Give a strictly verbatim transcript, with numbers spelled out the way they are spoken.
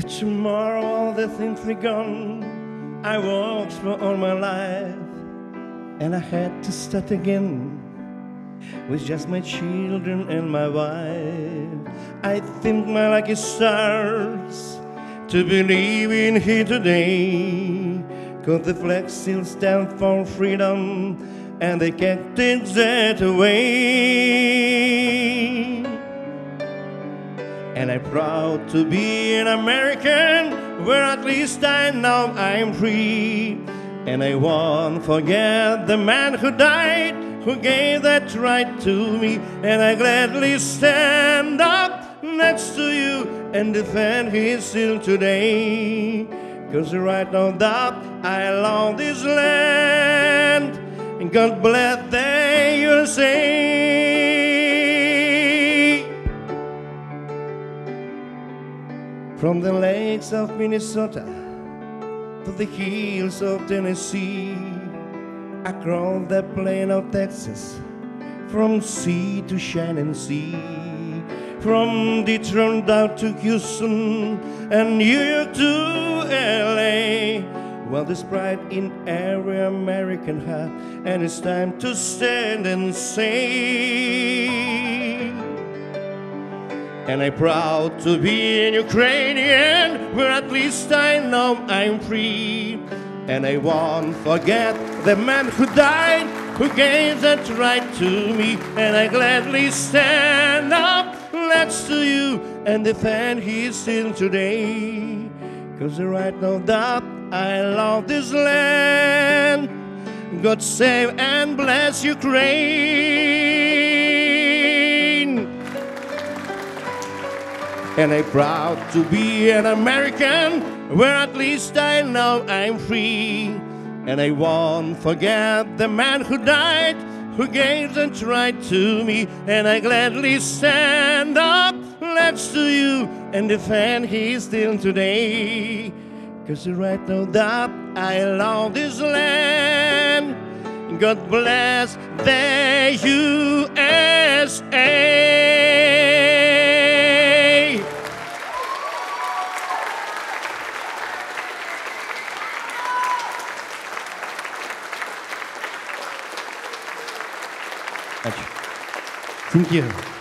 Tomorrow all the things we gone, I worked for all my life, and I had to start again with just my children and my wife. I think my lucky stars to believe in here today, 'cause the flag still stands for freedom and they can't take that away. And I'm proud to be an American, where at least I know I'm free. And I won't forget the man who died, who gave that right to me. And I gladly stand up next to you and defend his still today. 'Cause right now that I love this land, and God bless the U S A. From the lakes of Minnesota to the hills of Tennessee, across the plain of Texas, from sea to shining sea, from Detroit down to Houston and New York to L A. Well, there's pride in every American heart, and it's time to stand and say, and I'm proud to be an Ukrainian, where at least I know I'm free. And I won't forget the man who died, who gave that right to me. And I gladly stand up next to you and defend his sin today. 'Cause right now that I love this land, God save and bless Ukraine. And I'm proud to be an American, where at least I know I'm free. And I won't forget the man who died, who gave that right to me. And I gladly stand up next to you and defend his still today. 'Cause right now that I love this land, God bless the U S A. Thank you.